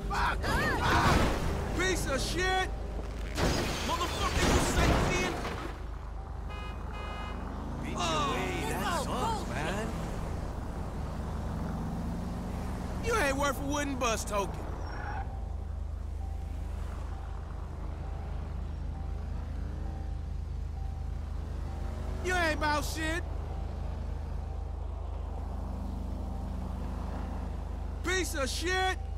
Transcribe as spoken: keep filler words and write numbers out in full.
Fuck! Ah! Piece of shit! Motherfucker, you safe, Beat oh, your way, that sucks, man. You ain't worth a wooden bus token. You ain't about shit. Piece of shit.